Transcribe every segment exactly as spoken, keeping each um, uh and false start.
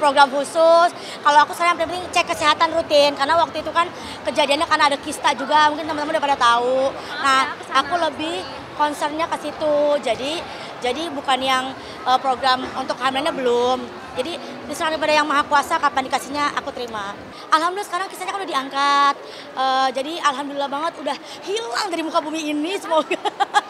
program khusus. Kalau aku sekarang yang penting cek kesehatan rutin karena waktu itu kan kejadiannya karena ada kista juga, mungkin teman-teman udah pada tahu. Nah, aku lebih concernnya ke situ. Jadi jadi bukan yang uh, program untuk hamilnya belum. Jadi diserahkan kepada Yang Maha Kuasa kapan dikasihnya aku terima. Alhamdulillah sekarang kisahnya kan udah diangkat. Uh, jadi alhamdulillah banget udah hilang dari muka bumi ini semoga.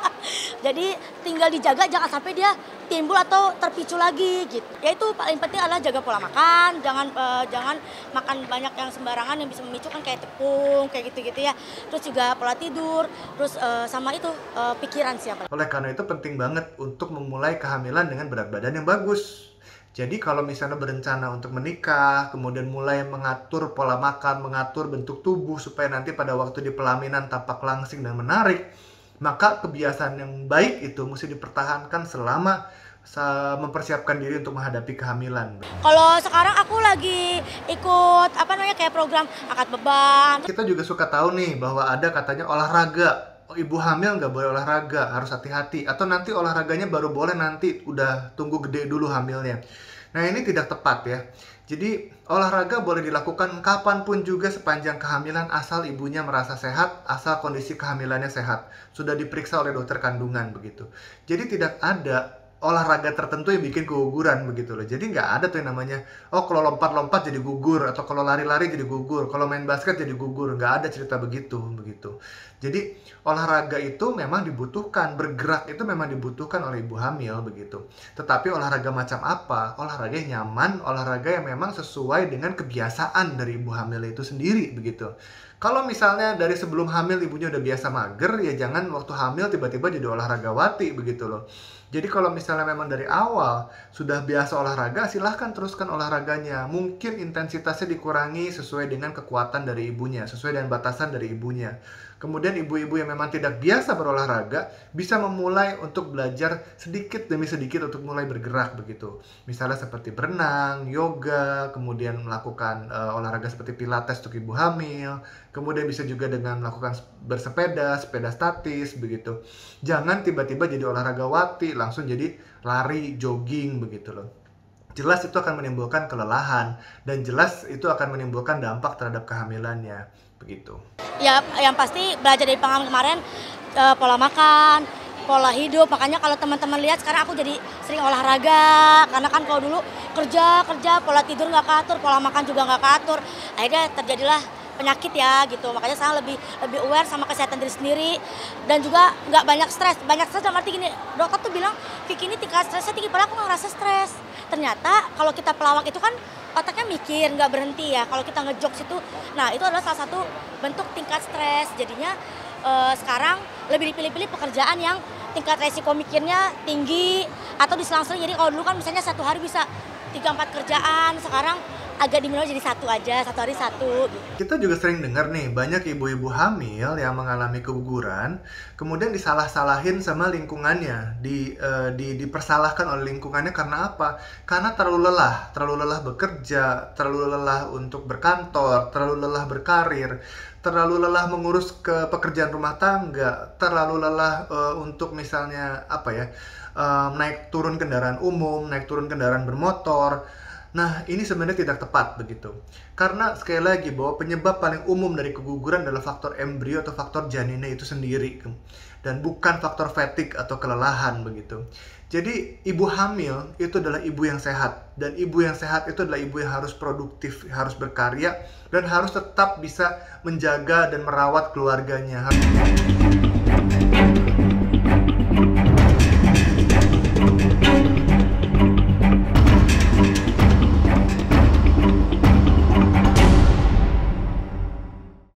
Jadi tinggal dijaga jangan sampai dia timbul atau terpicu lagi gitu. Ya itu paling penting adalah jaga pola makan, jangan uh, jangan makan banyak yang sembarangan yang bisa memicu kan kayak tepung, kayak gitu-gitu ya. Terus juga pola tidur, terus uh, sama itu uh, pikiran siapa. Oleh karena itu penting banget untuk memulai kehamilan dengan berat badan yang bagus. Jadi kalau misalnya berencana untuk menikah, kemudian mulai mengatur pola makan, mengatur bentuk tubuh supaya nanti pada waktu di pelaminan tampak langsing dan menarik, maka kebiasaan yang baik itu mesti dipertahankan selama mempersiapkan diri untuk menghadapi kehamilan. Kalau sekarang aku lagi ikut apa namanya kayak program angkat beban. Kita juga suka tahu nih bahwa ada katanya olahraga. Oh, ibu hamil nggak boleh olahraga, harus hati-hati. Atau nanti olahraganya baru boleh nanti udah tunggu gede dulu hamilnya. Nah ini tidak tepat ya. Jadi olahraga boleh dilakukan kapanpun juga sepanjang kehamilan asal ibunya merasa sehat, asal kondisi kehamilannya sehat. Sudah diperiksa oleh dokter kandungan begitu. Jadi tidak ada olahraga tertentu yang bikin keguguran begitu loh. Jadi nggak ada tuh yang namanya, oh kalau lompat-lompat jadi gugur, atau kalau lari-lari jadi gugur, kalau main basket jadi gugur. Nggak ada cerita begitu begitu. Jadi olahraga itu memang dibutuhkan, bergerak itu memang dibutuhkan oleh ibu hamil begitu. Tetapi olahraga macam apa? Olahraga yang nyaman, olahraga yang memang sesuai dengan kebiasaan dari ibu hamil itu sendiri begitu. Kalau misalnya dari sebelum hamil ibunya udah biasa mager, ya jangan waktu hamil tiba-tiba jadi olahragawati begitu loh. Jadi kalau misalnya memang dari awal sudah biasa olahraga, silahkan teruskan olahraganya. Mungkin intensitasnya dikurangi sesuai dengan kekuatan dari ibunya, sesuai dengan batasan dari ibunya. Kemudian ibu-ibu yang memang tidak biasa berolahraga bisa memulai untuk belajar sedikit demi sedikit untuk mulai bergerak begitu. Misalnya seperti berenang, yoga, kemudian melakukan uh, olahraga seperti pilates untuk ibu hamil. Kemudian bisa juga dengan melakukan bersepeda, sepeda statis begitu. Jangan tiba-tiba jadi olahragawati, langsung jadi lari, jogging begitu loh. Jelas itu akan menimbulkan kelelahan dan jelas itu akan menimbulkan dampak terhadap kehamilannya begitu. Ya yang pasti belajar dari pengalaman kemarin, uh, pola makan, pola hidup. Makanya kalau teman-teman lihat sekarang aku jadi sering olahraga. Karena kan kalau dulu kerja kerja pola tidur nggak keatur, pola makan juga nggak keatur. Akhirnya terjadilah penyakit ya gitu. Makanya saya lebih lebih aware sama kesehatan diri sendiri dan juga nggak banyak stres. Banyak stres dalam arti gini, dokter tuh bilang Vicky ini tingkat stresnya tinggi, padahal aku nggak ngerasa stres. Ternyata kalau kita pelawak itu kan otaknya mikir, nggak berhenti ya. Kalau kita ngejokes itu, nah itu adalah salah satu bentuk tingkat stres. Jadinya eh, sekarang lebih dipilih-pilih pekerjaan yang tingkat resiko mikirnya tinggi atau diselang-seling. Jadi kalau dulu kan misalnya satu hari bisa tiga empat kerjaan, sekarang agak diminor jadi satu aja, satu hari satu. Kita juga sering dengar nih, banyak ibu-ibu hamil yang mengalami keguguran, kemudian disalah-salahin sama lingkungannya, di, uh, di dipersalahkan oleh lingkungannya karena apa? Karena terlalu lelah, terlalu lelah bekerja, terlalu lelah untuk berkantor, terlalu lelah berkarir, terlalu lelah mengurus ke pekerjaan rumah tangga, terlalu lelah uh, untuk misalnya apa ya, uh, naik turun kendaraan umum, naik turun kendaraan bermotor. Nah, ini sebenarnya tidak tepat begitu. Karena sekali lagi bahwa penyebab paling umum dari keguguran adalah faktor embrio atau faktor janinnya itu sendiri. Dan bukan faktor fatigue atau kelelahan begitu. Jadi, ibu hamil itu adalah ibu yang sehat. Dan ibu yang sehat itu adalah ibu yang harus produktif, harus berkarya, dan harus tetap bisa menjaga dan merawat keluarganya.